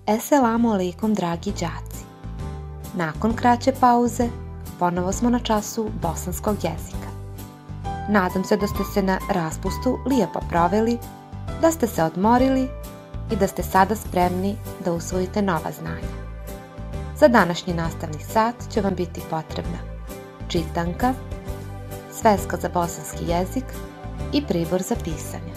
Esselamu alaikum, dragi đaci. Nakon kraće pauze, ponovo smo na času bosanskog jezika. Nadam se da ste se na raspustu lijepo proveli, da ste se odmorili i da ste sada spremni da usvojite nova znanja. Za današnji nastavni sat će vam biti potrebna čitanka, sveska za bosanski jezik i pribor za pisanje.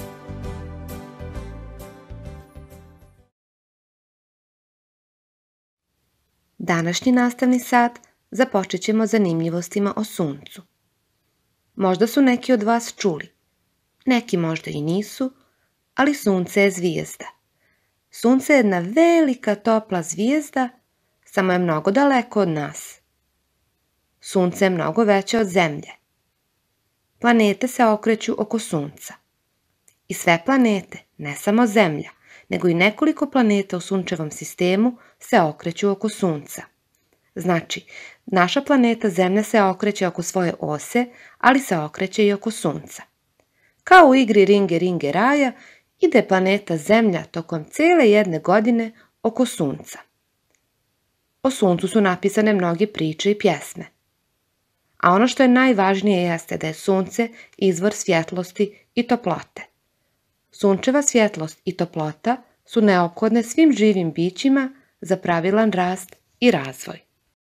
Današnji nastavni sat započet ćemo zanimljivostima o suncu. Možda su neki od vas čuli, neki možda i nisu, ali sunce je zvijezda. Sunce je jedna velika topla zvijezda, samo je mnogo daleko od nas. Sunce je mnogo veće od Zemlje. Planete se okreću oko Sunca. I sve planete, ne samo Zemlja, nego i nekoliko planeta u sunčevom sistemu se okreću oko Sunca. Znači, naša planeta Zemlja se okreće oko svoje ose, ali se okreće i oko Sunca. Kao u igri Ringe Ringe Raja, ide planeta Zemlja tokom cele jedne godine oko Sunca. O Suncu su napisane mnoge priče i pjesme. A ono što je najvažnije jeste da je Sunce izvor svjetlosti i toplote. Sunčeva svjetlost i toplota su neophodne svim živim bićima za pravilan rast i razvoj.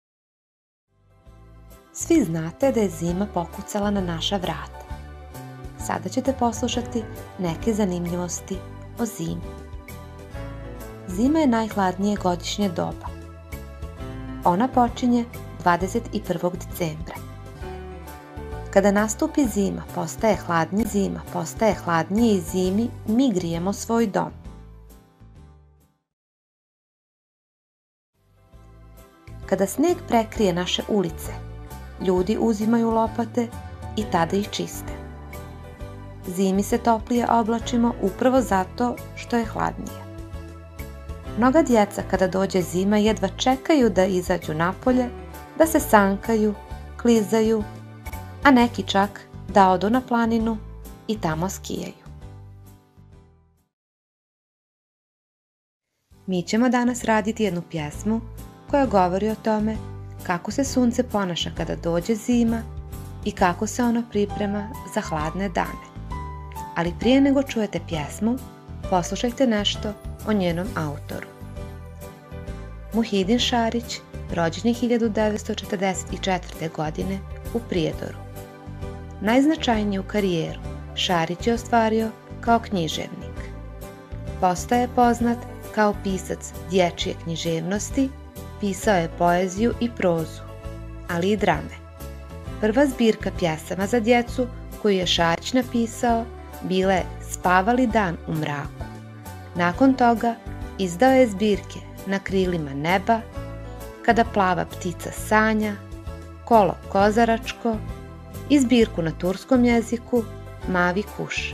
Svi znate da je zima pokucala na naša vrata. Sada ćete poslušati neke zanimljivosti o zimi. Zima je najhladnije godišnje doba. Ona počinje 21. decembra. Kada nastupi zima, postaje hladnije i zimi mi grijemo svoj dom. Kada sneg prekrije naše ulice, ljudi uzimaju lopate i tada ih čiste. Zimi se toplije oblačimo upravo zato što je hladnije. Mnoga djeca kada dođe zima jedva čekaju da izađu napolje, da se sankaju, klizaju, a neki čak da odu na planinu i tamo skijaju. Mi ćemo danas raditi jednu pjesmu koja govori o tome kako se sunce ponaša kada dođe zima i kako se ono priprema za hladne dane. Ali prije nego čujete pjesmu, poslušajte nešto o njenom autoru. Muhidin Šarić, rođen je 1944. godine u Prijedoru. Najznačajniju karijeru Šarić je ostvario kao književnik. Postaje poznat kao pisac dječje književnosti, pisao je poeziju i prozu, ali i drame. Prva zbirka pjesama za djecu koju je Šarić napisao bila je Spavali dan u mraku. Nakon toga izdao je zbirke Na krilima neba, Kada plava ptica sanja, Kolo kozaračko i zbirku na turskom jeziku Mavi kuš.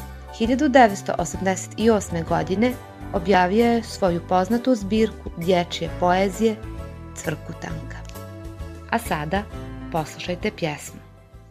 1988. godine objavio je svoju poznatu zbirku dječje poezije Cvrkutanka. A sada poslušajte pjesmu.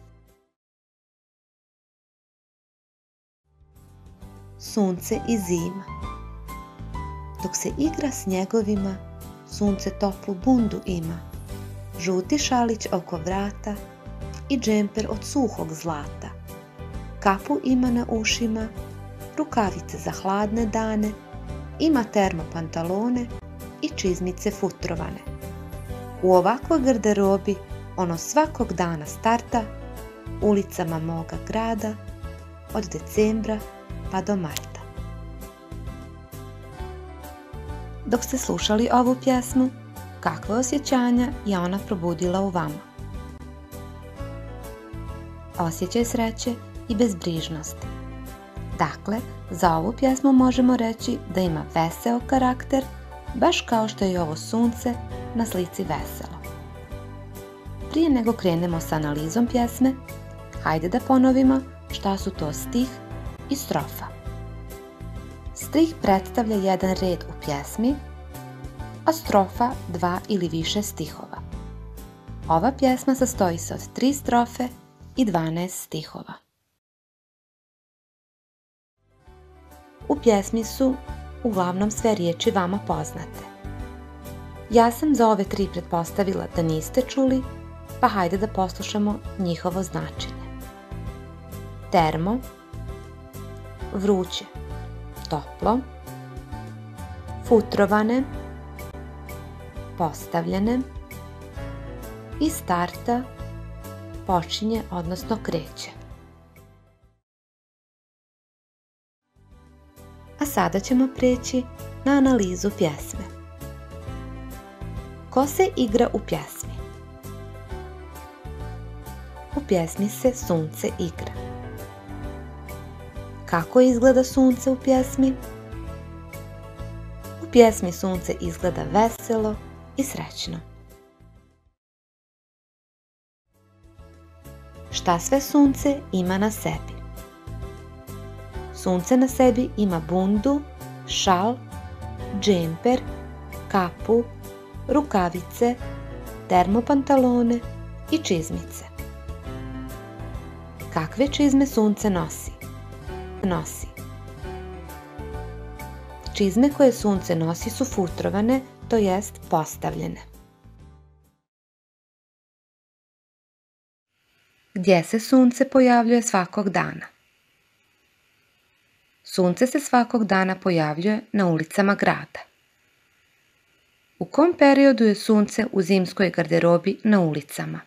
Sunce i zima. Dok se igra snjegovima, sunce toplu bundu ima, žuti šalić oko vrata i džemper od suhog zlata. Kapu ima na ušima, rukavice za hladne dane, ima termopantalone i čizmice futrovane. U ovakvoj garderobi ono svakog dana starta ulicama moga grada od decembra pa do marta. Dok ste slušali ovu pjesmu, kakve osjećanja je ona probudila u vama? Osjećaj sreće i bezbrižnosti. Dakle, za ovu pjesmu možemo reći da ima veseo karakter, baš kao što je ovo sunce na slici veselo. Prije nego krenemo s analizom pjesme, hajde da ponovimo šta su to stih i strofa. Stih predstavlja jedan red u pjesmi, a strofa 2 ili više stihova. Ova pjesma sastoji se od 3 strofe i 12 stihova. U pjesmi su uglavnom sve riječi vama poznate. Ja sam za ove 3 pretpostavila da niste čuli, pa hajde da poslušamo njihovo značenje. Termo, vruće, toplo, futrovane, postavljene i starta, počinje, odnosno kreće. A sada ćemo preći na analizu pjesme. Ko se igra u pjesmi? U pjesmi se sunce igra. Kako izgleda sunce u pjesmi? U pjesmi sunce izgleda veselo i srećno. Šta sve sunce ima na sebi? Sunce na sebi ima bundu, šal, džemper, kapu, rukavice, termopantalone i čizmice. Kakve čizme sunce nosi? Čizme koje sunce nosi su futrovane, to jest postavljene. Gdje se sunce pojavljuje svakog dana? Sunce se svakog dana pojavljuje na ulicama grada. U kom periodu je sunce u zimskoj garderobi na ulicama?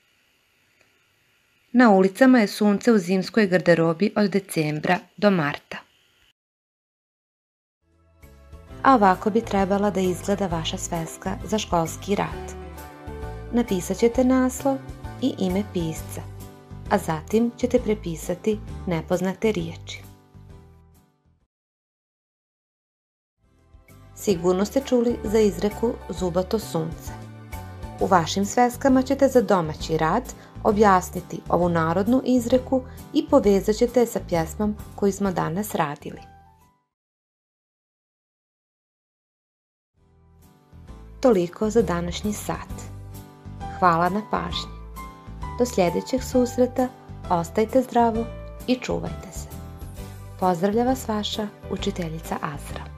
Na ulicama je sunce u zimskoj garderobi od decembra do marta. A ovako bi trebala da izgleda vaša sveska za školski rad. Napisat ćete naslov i ime pisca, a zatim ćete prepisati nepoznate riječi. Sigurno ste čuli za izreku zubato sunce. U vašim sveskama ćete za domaći rad objasniti ovu narodnu izreku i povezat ćete je sa pjesmom koju smo danas radili. Toliko za današnji sat. Hvala na pažnji. Do sljedećeg susreta, ostajte zdravo i čuvajte se. Pozdravlja vas vaša učiteljica Azra.